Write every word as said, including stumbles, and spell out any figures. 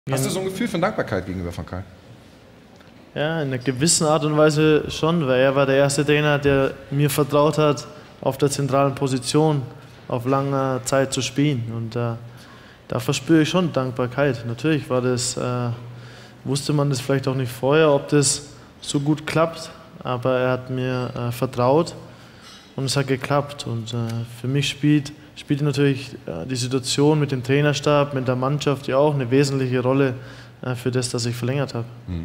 Hast du so ein Gefühl von Dankbarkeit gegenüber Van Gaal? Ja, in einer gewissen Art und Weise schon, weil er war der erste Trainer, der mir vertraut hat, auf der zentralen Position auf lange Zeit zu spielen. Und äh, da verspüre ich schon Dankbarkeit. Natürlich war das, äh, wusste man das vielleicht auch nicht vorher, ob das so gut klappt, aber er hat mir äh, vertraut und es hat geklappt. Und äh, für mich spielt, spielt natürlich äh, die Situation mit dem Trainerstab, mit der Mannschaft ja auch eine wesentliche Rolle äh, für das, dass ich verlängert habe.